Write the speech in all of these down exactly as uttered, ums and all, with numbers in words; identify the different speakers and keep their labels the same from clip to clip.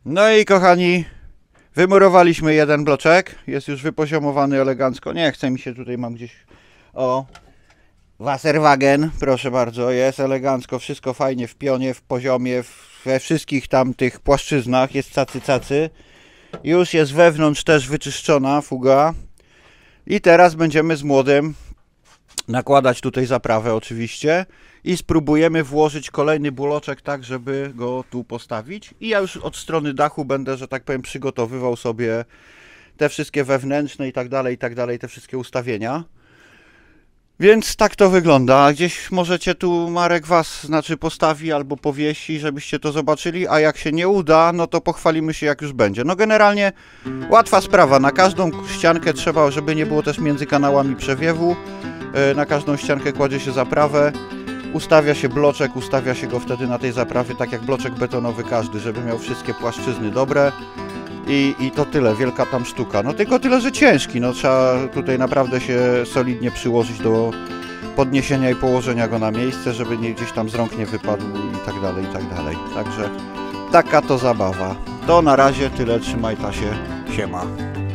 Speaker 1: No i kochani, wymurowaliśmy jeden bloczek, jest już wypoziomowany elegancko. Nie chce mi się, tutaj mam gdzieś, o, Wasserwagen, proszę bardzo, jest elegancko, wszystko fajnie w pionie, w poziomie, we wszystkich tam tych płaszczyznach jest cacy cacy. Już jest wewnątrz też wyczyszczona fuga i teraz będziemy z młodym nakładać tutaj zaprawę oczywiście i spróbujemy włożyć kolejny bloczek tak, żeby go tu postawić i ja już od strony dachu będę, że tak powiem, przygotowywał sobie te wszystkie wewnętrzne i tak dalej, i tak dalej, te wszystkie ustawienia. Więc tak to wygląda. Gdzieś możecie tu Marek was znaczy postawi albo powiesi, żebyście to zobaczyli, a jak się nie uda, no to pochwalimy się jak już będzie. No generalnie łatwa sprawa, na każdą ściankę trzeba, żeby nie było też między kanałami przewiewu, na każdą ściankę kładzie się zaprawę, ustawia się bloczek, ustawia się go wtedy na tej zaprawie tak jak bloczek betonowy każdy, żeby miał wszystkie płaszczyzny dobre. I, I to tyle, wielka tam sztuka. No tylko tyle, że ciężki. No trzeba tutaj naprawdę się solidnie przyłożyć do podniesienia i położenia go na miejsce, żeby nie gdzieś tam z rąk nie wypadł i tak dalej, i tak dalej. Także taka to zabawa. To na razie tyle, trzymaj ta się, siema.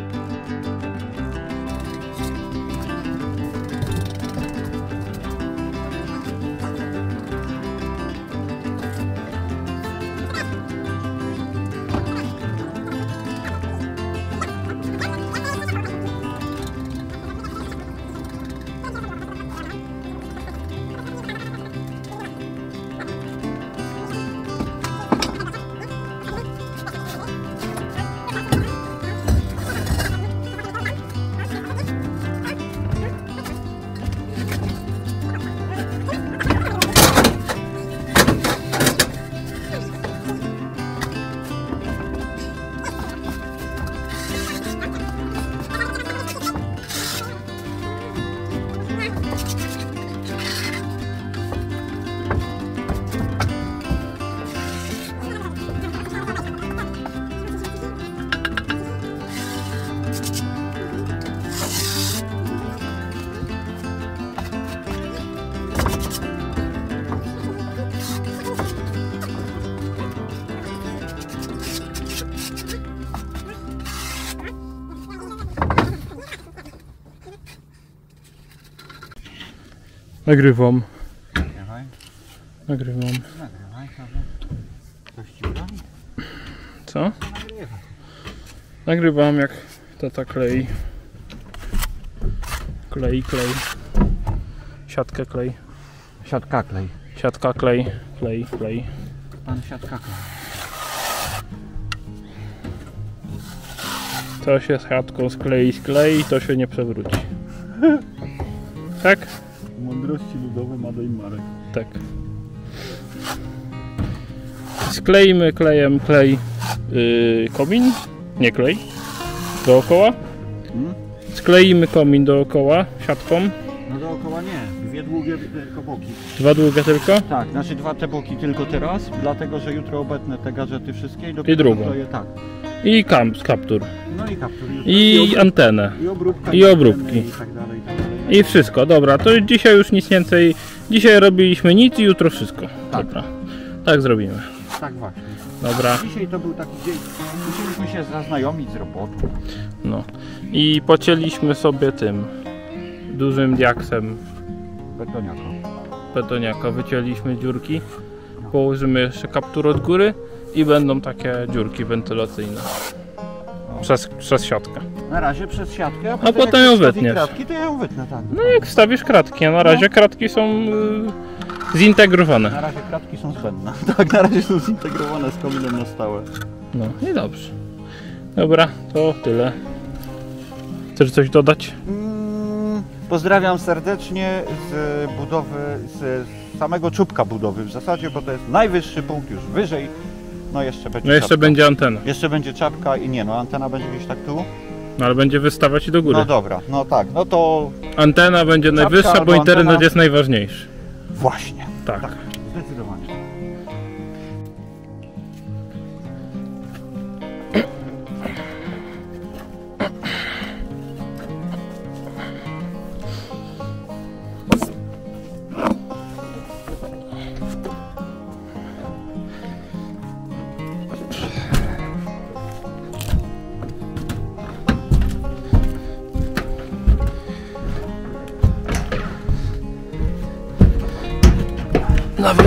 Speaker 2: Nagrywam.
Speaker 1: Nagrywaj.
Speaker 2: Nagrywam.
Speaker 1: Nagrywaj, coś ci uda?
Speaker 2: Co?
Speaker 1: Nagrywaj.
Speaker 2: Nagrywam jak tata klei. Klei, klei. Siatkę klei.
Speaker 1: Siatka klej.
Speaker 2: Siatka klei. Klei, klei.
Speaker 1: Pan siatka klej.
Speaker 2: To się z siatką sklei, sklei, to się nie przewróci. Tak?
Speaker 3: Mądrości ludowe Madej Marek.
Speaker 2: Tak. Skleimy klejem klej yy, komin, nie klej, dookoła.
Speaker 1: Hmm?
Speaker 2: Skleimy komin dookoła siatką.
Speaker 1: No dookoła nie, dwie długie tylko boki.
Speaker 2: Dwa długie tylko?
Speaker 1: Tak, znaczy dwa te boki tylko teraz, dlatego że jutro obetnę te gadżety wszystkie i dopiero
Speaker 2: I drugą.
Speaker 1: to je tak.
Speaker 2: I kam, kaptur.
Speaker 1: No i kaptur.
Speaker 2: I,
Speaker 1: I, obróbka,
Speaker 2: antenę.
Speaker 1: I obróbka.
Speaker 2: I obróbki.
Speaker 1: I tak dalej, i tak dalej.
Speaker 2: I wszystko, dobra, to dzisiaj już nic więcej. Dzisiaj robiliśmy nic i jutro wszystko.
Speaker 1: Tak.
Speaker 2: Dobra, tak zrobimy.
Speaker 1: Tak właśnie.
Speaker 2: Dobra,
Speaker 1: Dzisiaj to był taki dzień, musieliśmy się zaznajomić z robotą.
Speaker 2: no. I pocięliśmy sobie tym dużym diaksem
Speaker 1: Betoniaka.
Speaker 2: betoniaka. Wycięliśmy dziurki. Położymy jeszcze kaptur od góry i będą takie dziurki wentylacyjne. Przez, przez siatkę.
Speaker 1: Na razie przez siatkę, a,
Speaker 2: potem
Speaker 1: potem
Speaker 2: ją
Speaker 1: jak wstawi
Speaker 2: wytniesz.
Speaker 1: kratki, to ja ją wytnę, tak.
Speaker 2: No jak wstawisz kratki, a na razie kratki są y, zintegrowane.
Speaker 1: Na razie kratki są zbędne. Tak, na razie są zintegrowane z kominem na stałe.
Speaker 2: No i dobrze. Dobra, to tyle. Chcesz coś dodać?
Speaker 1: Mm, pozdrawiam serdecznie z budowy, z samego czubka budowy w zasadzie, bo to jest najwyższy punkt, już wyżej. No jeszcze będzie
Speaker 2: No jeszcze
Speaker 1: czapka.
Speaker 2: będzie antena.
Speaker 1: Jeszcze będzie czapka i nie, no antena będzie gdzieś tak tu.
Speaker 2: No ale będzie wystawać i do góry.
Speaker 1: No dobra, no tak, no to
Speaker 2: Antena będzie
Speaker 1: Czapka
Speaker 2: najwyższa, bo
Speaker 1: albo
Speaker 2: internet
Speaker 1: antena.
Speaker 2: jest najważniejszy.
Speaker 1: właśnie.
Speaker 2: Tak.
Speaker 1: Tak, zdecydowanie.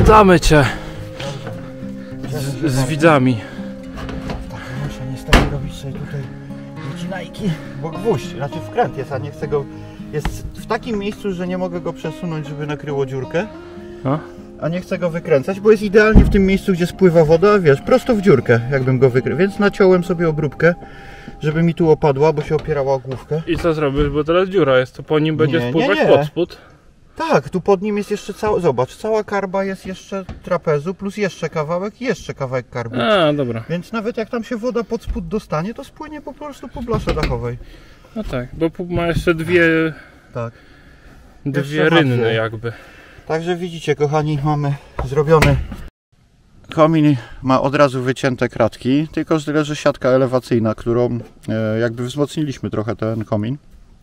Speaker 2: Oglądamy cię z, z widzami.
Speaker 1: Tak, muszę niestety robić sobie tutaj wycinajki, bo gwóźdź, znaczy wkręt jest, a nie chcę go... Jest w takim miejscu, że nie mogę go przesunąć, żeby nakryło dziurkę.
Speaker 2: No.
Speaker 1: A nie chcę go wykręcać, bo jest idealnie w tym miejscu, gdzie spływa woda, wiesz, prosto w dziurkę, jakbym go wykręcił. Więc naciąłem sobie obróbkę, żeby mi tu opadła, bo się opierała o główkę.
Speaker 2: I co zrobisz, bo teraz dziura jest, to po nim będzie
Speaker 1: Nie,
Speaker 2: spływać
Speaker 1: nie, nie.
Speaker 2: pod spód.
Speaker 1: Tak, tu pod nim jest jeszcze cała, zobacz, cała karba jest jeszcze trapezu, plus jeszcze kawałek i jeszcze kawałek karby.
Speaker 2: A, dobra.
Speaker 1: Więc nawet jak tam się woda pod spód dostanie, to spłynie po prostu po blasze dachowej.
Speaker 2: No tak, bo pu- ma jeszcze dwie,
Speaker 1: Tak.
Speaker 2: dwie
Speaker 1: Jeszcze ma
Speaker 2: rynny
Speaker 1: dwie.
Speaker 2: jakby.
Speaker 1: Także widzicie, kochani, mamy zrobiony komin, ma od razu wycięte kratki, tylko że tyle, że siatka elewacyjna, którą e, jakby wzmocniliśmy trochę ten komin.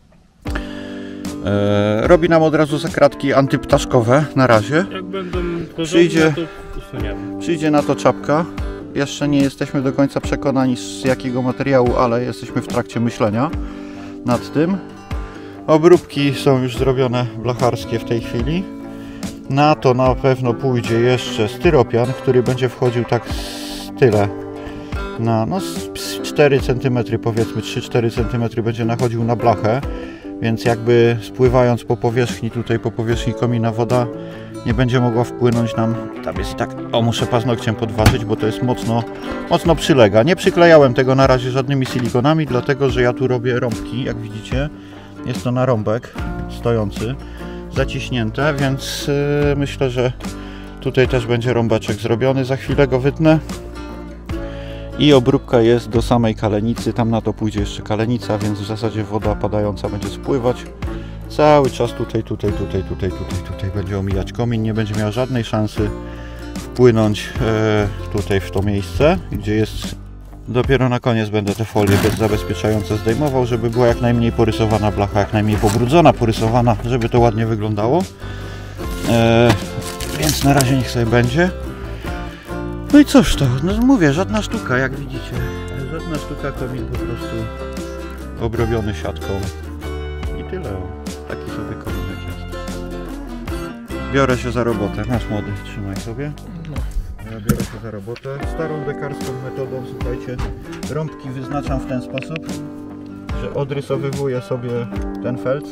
Speaker 1: E, robi nam od razu zakratki antyptaszkowe na razie.
Speaker 2: Jak będą porządne,
Speaker 1: Przyjdzie-
Speaker 2: to usuniemy.
Speaker 1: Przyjdzie na to czapka. Jeszcze nie jesteśmy do końca przekonani z jakiego materiału, ale jesteśmy w trakcie myślenia nad tym. Obróbki są już zrobione blacharskie w tej chwili. Na to na pewno pójdzie jeszcze styropian, który będzie wchodził tak z tyle. Na no z cztery centymetry, powiedzmy trzy cztery centymetry będzie nachodził na blachę. Więc jakby spływając po powierzchni, tutaj po powierzchni komina woda nie będzie mogła wpłynąć nam. Tam jest i tak, o muszę paznokciem podważyć, bo to jest mocno, mocno przylega. Nie przyklejałem tego na razie żadnymi silikonami, dlatego że ja tu robię rąbki, jak widzicie. Jest to narąbek stojący, zaciśnięte, więc yy, myślę, że tutaj też będzie rąbeczek zrobiony. Za chwilę go wytnę. I obróbka jest do samej kalenicy, tam na to pójdzie jeszcze kalenica, więc w zasadzie woda padająca będzie spływać. Cały czas tutaj, tutaj, tutaj, tutaj, tutaj, tutaj będzie omijać komin, nie będzie miał żadnej szansy wpłynąć e, tutaj w to miejsce, gdzie jest. Dopiero na koniec będę te folie zabezpieczające zdejmował, żeby była jak najmniej porysowana blacha, jak najmniej pobrudzona, porysowana, żeby to ładnie wyglądało. E, więc na razie niech sobie będzie. No i cóż to, no mówię, żadna sztuka, jak widzicie, żadna sztuka, komin po prostu obrobiony siatką i tyle, taki sobie kominek jest. Biorę się za robotę, masz młody, trzymaj sobie. Ja biorę się za robotę, starą dekarską metodą, słuchajcie, rąbki wyznaczam w ten sposób, że odrysowywuję sobie ten felc,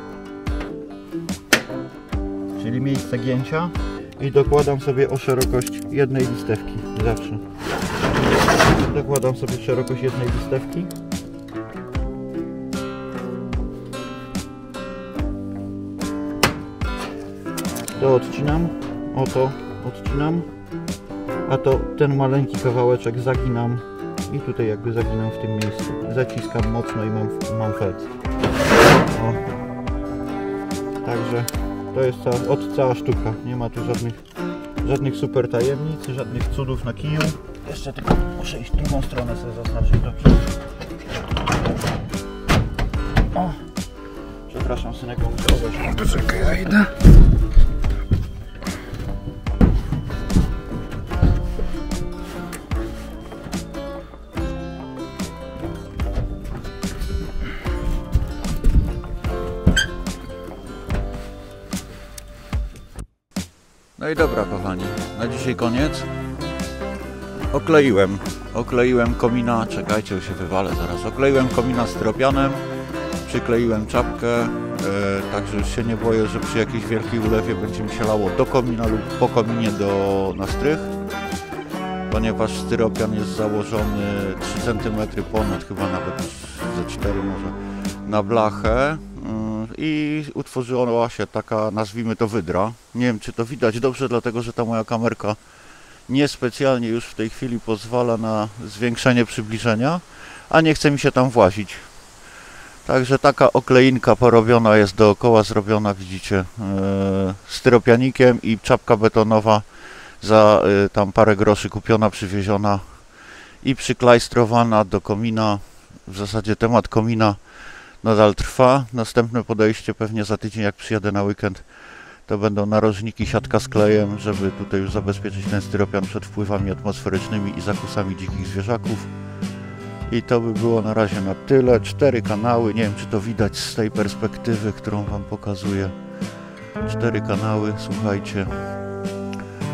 Speaker 1: czyli miejsce gięcia. I dokładam sobie o szerokość jednej listewki, zawsze. Dokładam sobie szerokość jednej listewki. To odcinam, oto odcinam, a to ten maleńki kawałeczek zaginam i tutaj jakby zaginam w tym miejscu. Zaciskam mocno i mam, mam felc. O. Także to jest cała, od cała sztuka, nie ma tu żadnych, żadnych super tajemnic, żadnych cudów na kiju. Jeszcze tylko muszę iść drugą stronę sobie zaznaczyć, dobrze? O! Przepraszam synek, bo muszę obejść.
Speaker 2: Poczekaj, ja idę.
Speaker 1: No i dobra kochani, na dzisiaj koniec. Okleiłem, okleiłem komina, czekajcie, się wywalę zaraz. Okleiłem komina styropianem, przykleiłem czapkę, e, także już się nie boję, że przy jakiejś wielkiej ulewie będzie mi się lało do komina lub po kominie do, na strych. Ponieważ styropian jest założony trzy centymetry ponad, chyba nawet ze cztery może, na blachę. I utworzyła się taka, nazwijmy to, wydra. Nie wiem, czy to widać dobrze, dlatego że ta moja kamerka niespecjalnie już w tej chwili pozwala na zwiększenie przybliżenia, a nie chce mi się tam włazić. Także taka okleinka porobiona jest dookoła, zrobiona, widzicie, yy, styropianikiem i czapka betonowa za yy, tam parę groszy kupiona, przywieziona i przyklajstrowana do komina. W zasadzie temat komina nadal trwa. Następne podejście pewnie za tydzień, jak przyjadę na weekend, to będą narożniki, siatka z klejem, żeby tutaj już zabezpieczyć ten styropian przed wpływami atmosferycznymi i zakusami dzikich zwierzaków. I to by było na razie na tyle. Cztery kanały, nie wiem, czy to widać z tej perspektywy, którą wam pokazuję. Cztery kanały, słuchajcie.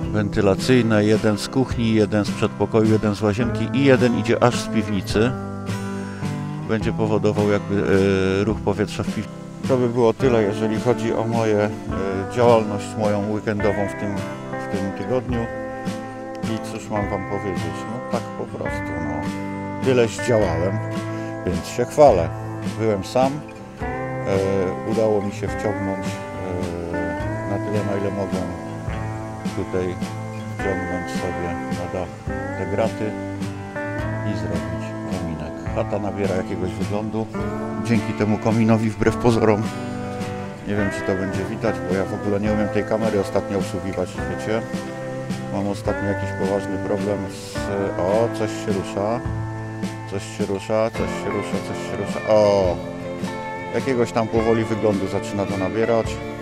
Speaker 1: wentylacyjne, jeden z kuchni, jeden z przedpokoju, jeden z łazienki i jeden idzie aż z piwnicy. Będzie powodował jakby e, ruch powietrza w piwnicy. To by było tyle, jeżeli chodzi o moje e, działalność moją weekendową w tym, w tym tygodniu. I cóż mam wam powiedzieć, no tak po prostu, no. Tyle zdziałałem, więc się chwalę. Byłem sam, e, udało mi się wciągnąć e, na tyle, na ile mogłem tutaj wciągnąć sobie na dach te graty i zrobić kominek. Chata nabiera jakiegoś wyglądu dzięki temu kominowi, wbrew pozorom. Nie wiem, czy to będzie widać, bo ja w ogóle nie umiem tej kamery ostatnio obsługiwać, wiecie. Mam ostatnio jakiś poważny problem z... O, coś się rusza. Coś się rusza, coś się rusza, coś się rusza. O! Jakiegoś tam powoli wyglądu zaczyna to nabierać.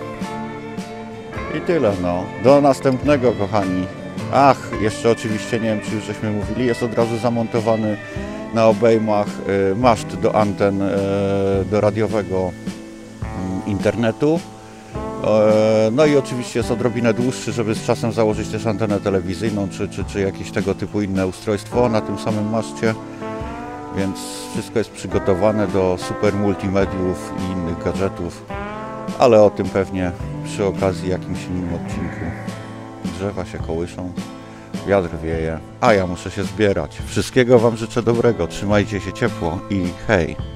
Speaker 1: I tyle, no. Do następnego, kochani. Ach, jeszcze oczywiście, nie wiem, czy już żeśmy mówili, jest od razu zamontowany na obejmach y, maszt do anten y, do radiowego y, internetu. No i oczywiście jest odrobinę dłuższy, żeby z czasem założyć też antenę telewizyjną, czy, czy, czy jakieś tego typu inne ustrojstwo na tym samym maszcie. Więc wszystko jest przygotowane do super multimediów i innych gadżetów. Ale o tym pewnie przy okazji jakimś innym odcinku. Drzewa się kołyszą, wiatr wieje, a ja muszę się zbierać. Wszystkiego wam życzę dobrego, trzymajcie się ciepło i hej!